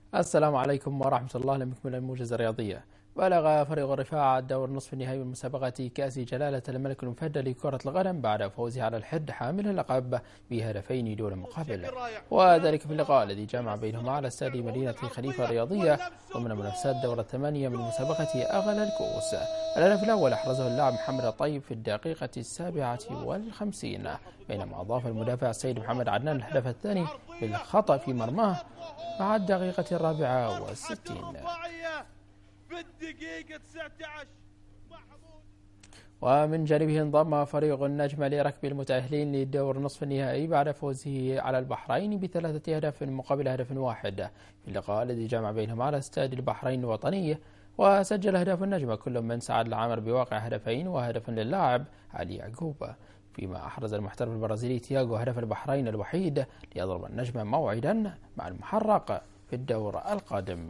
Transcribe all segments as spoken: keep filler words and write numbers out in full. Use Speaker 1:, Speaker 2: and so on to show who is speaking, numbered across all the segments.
Speaker 1: السلام عليكم ورحمة الله. لنكمل الموجز الرياضية. بلغ فريق الرفاع الدور نصف النهائي من مسابقة كأس جلالة الملك المفدى لكرة القدم بعد فوزه على الحد حامل اللقب بهدفين دون مقابل، وذلك في اللقاء الذي جمع بينهما على استاد مدينة خليفة الرياضية ضمن منافسات دور الثمانية من مسابقة أغلى الكؤوس. الهدف الأول أحرزه اللاعب محمد الطيب في الدقيقة السابعة والخمسين، بينما أضاف المدافع السيد محمد عدنان الهدف الثاني بالخطأ في مرماه مع الدقيقة الرابعة والستين. ومن جانبه انضم فريق النجم لركب المتأهلين للدور نصف النهائي بعد فوزه على البحرين بثلاثة أهداف مقابل هدف واحد في اللقاء الذي جمع بينهم على استاد البحرين الوطني. وسجل أهداف النجم كل من سعد العامر بواقع هدفين وهدف للاعب علي يعقوب، فيما أحرز المحترف البرازيلي تياغو هدف البحرين الوحيد ليضرب النجم موعدا مع المحرق في الدور القادم.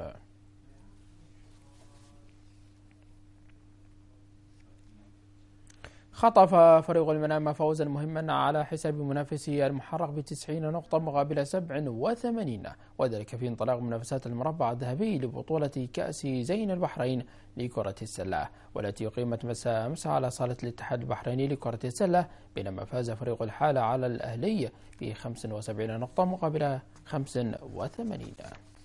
Speaker 1: خطف فريق المنامة فوزا مهما على حساب منافسه المحرق بتسعين نقطة مقابل سبع وثمانين، وذلك في انطلاق منافسات المربع الذهبي لبطولة كأس زين البحرين لكرة السلة، والتي أقيمت مساء أمس على صالة الاتحاد البحريني لكرة السلة، بينما فاز فريق الحالة على الأهلي ب خمس وسبعين نقطة مقابل خمس وثمانين.